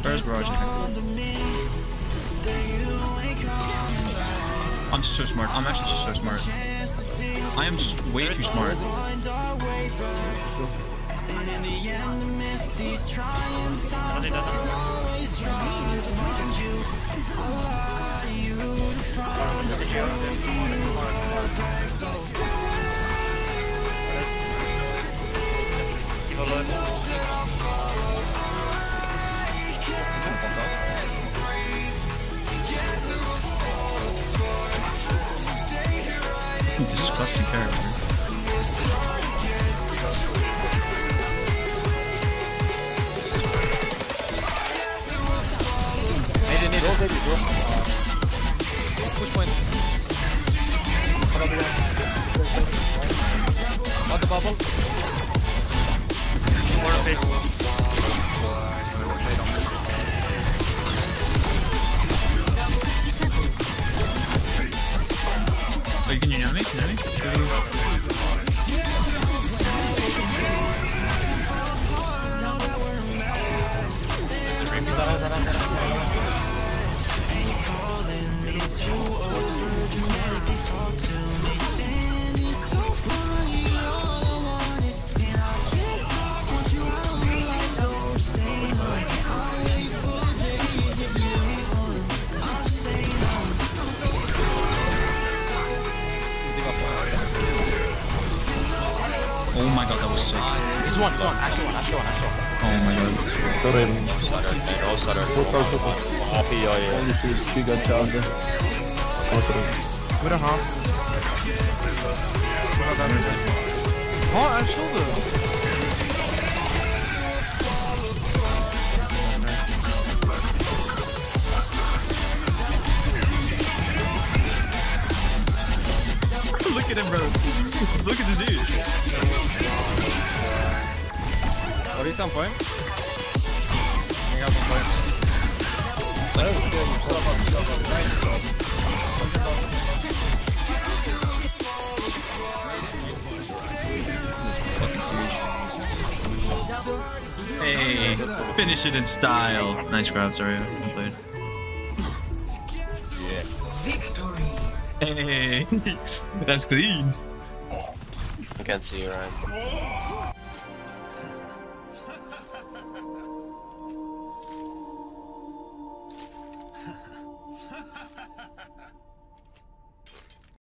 Where's Barrage? I'm just so smart. I'm actually just so smart. I am just way too smart. Disgusting character. Push point. What the bubble? More of it. Oh, you can you know me? Can you know me? Oh my god, that was sick. It's one. Actually one. Oh my god. With a half. Oh, I shoulder. Look at him, bro. Look at the dude. What is on point? I got one point. Hey, finish it in style. Nice grab, sorry, I played. Hey, that's clean. I can't see you, Ryan.